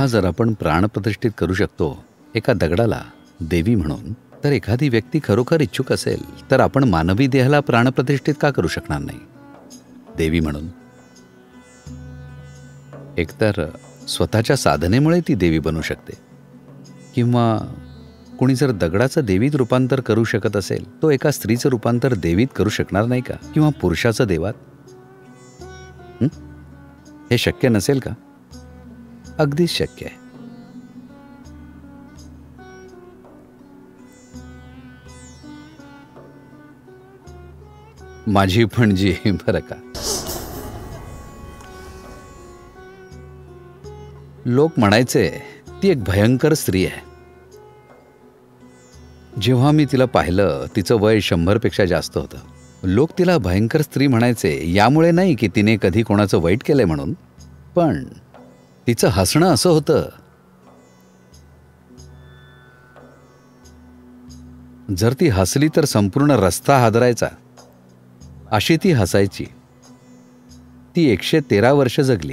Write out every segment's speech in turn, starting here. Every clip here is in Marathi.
जर आपण प्राणप्रतिष्ठित करू शकतो एका दगडाला देवी म्हणून, तर एखादी व्यक्ती खरोखर इच्छुक असेल तर आपण मानवी देहाला प्राणप्रतिष्ठित का करू शकणार नाही देवी म्हणून? एकतर स्वतःच्या साधनेमुळे ती देवी बनू शकते, किंवा कोणी जर दगडाचं देवीत रूपांतर करू शकत असेल, तो एका स्त्रीचं रूपांतर देवीत करू शकणार नाही का? किंवा पुरुषाचं देवात? हे शक्य नसेल का? अगदीच शक्य आहे. माझी पणजी बरं का. लोक म्हणायचे ती एक भयंकर स्त्री आहे. जेव्हा मी तिला पाहिलं तिचं वय 100पेक्षा जास्त होतं. लोक तिला भयंकर स्त्री म्हणायचे, यामुळे नाही की तिने कधी कोणाचं वाईट केलंय म्हणून, पण तिचं हसणं असं होतं, जर ती हसली तर संपूर्ण रस्ता हादरायचा, अशी ती हसायची. ती 113 वर्ष जगली.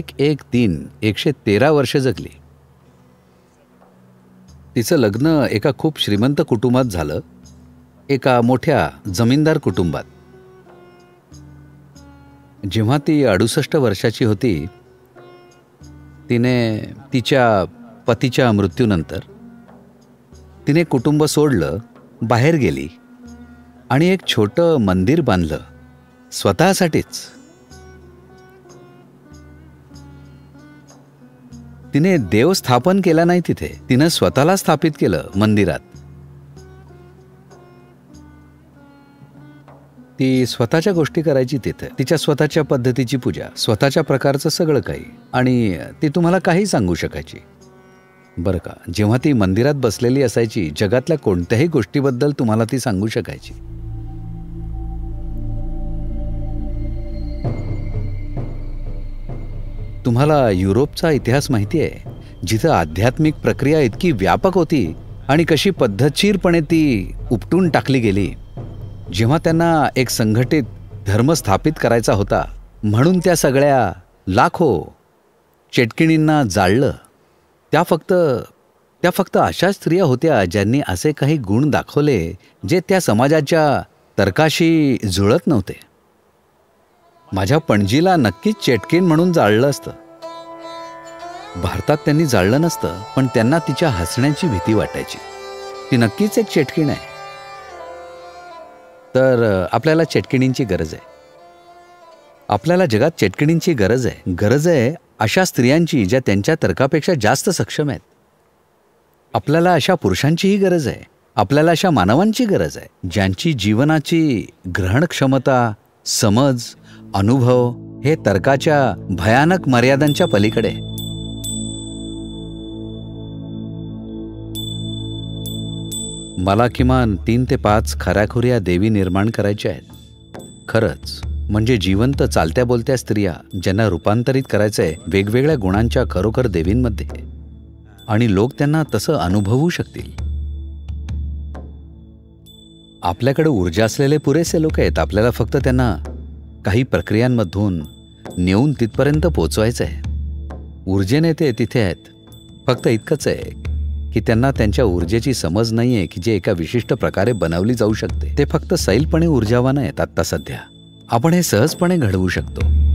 113 वर्ष जगली. तिचं लग्न एका खूप श्रीमंत कुटुंबात झालं, एका मोठ्या जमीनदार कुटुंबात. जेव्हा ती 68 वर्षाची होती, तिने तिच्या पतीच्या मृत्यूनंतर तिने कुटुंब सोडलं, बाहेर गेली आणि एक छोटं मंदिर बांधलं स्वतःसाठीच. तिने देव स्थापन केला नाही तिथे, तिनं स्वतःला स्थापित केलं मंदिरात. ती स्वतःच्या गोष्टी करायची तिथे, तिच्या स्वतःच्या पद्धतीची पूजा, स्वतःच्या प्रकारचं सगळं काही, आणि ती तुम्हाला काही सांगू शकायची बरं का. जेव्हा ती मंदिरात बसलेली असायची, जगातल्या कोणत्याही गोष्टीबद्दल तुम्हाला ती सांगू शकायची. तुम्हाला युरोपचा इतिहास माहिती आहे, जिथं आध्यात्मिक प्रक्रिया इतकी व्यापक होती आणि कशी पद्धतशीरपणे ती उपटून टाकली गेली. जेव्हा त्यांना एक संघटित धर्म स्थापित करायचा होता म्हणून त्या सगळ्या लाखो चेटकिणींना जाळलं. त्या फक्त अशा स्त्रिया होत्या ज्यांनी असे काही गुण दाखवले जे त्या समाजाच्या तर्काशी जुळत नव्हते. माझ्या पणजीला नक्कीच चेटकीण म्हणून जाळलं असतं. भारतात त्यांनी जाळलं नसतं, पण त्यांना तिच्या हसण्याची भीती वाटायची. ती नक्कीच एक चेटकीण आहे. तर आपल्याला चेटकिणींची गरज आहे. आपल्याला जगात चेटकिणींची गरज आहे. गरज आहे अशा स्त्रियांची ज्या त्यांच्या तर्कापेक्षा जास्त सक्षम आहेत. आपल्याला अशा पुरुषांचीही गरज आहे. आपल्याला अशा मानवांची गरज आहे ज्यांची जीवनाची ग्रहण क्षमता, समज, अनुभव हे तर्काच्या भयानक मर्यादांच्या पलीकडे. मला किमान 3 ते 5 खऱ्याखुऱ्या देवी निर्माण करायच्या आहेत. खरंच, म्हणजे जिवंत चालत्या बोलत्या स्त्रिया ज्यांना रूपांतरित करायचंय वेगवेगळ्या गुणांच्या खरोखर देवींमध्ये, आणि लोक त्यांना तसं अनुभवू शकतील. आपल्याकडे ऊर्जा असलेले पुरेसे लोक आहेत. आपल्याला फक्त त्यांना काही प्रक्रियांमधून नेऊन तिथपर्यंत पोचवायचं आहे. ऊर्जेने ते तिथे आहेत. फक्त इतकंच आहे की त्यांना त्यांच्या ऊर्जेची समज नाही आहे की जे एका विशिष्ट प्रकारे बनवली जाऊ शकते. ते फक्त सैलपणे ऊर्जावान आहेत. आत्ता सध्या आपण हे सहजपणे घडवू शकतो.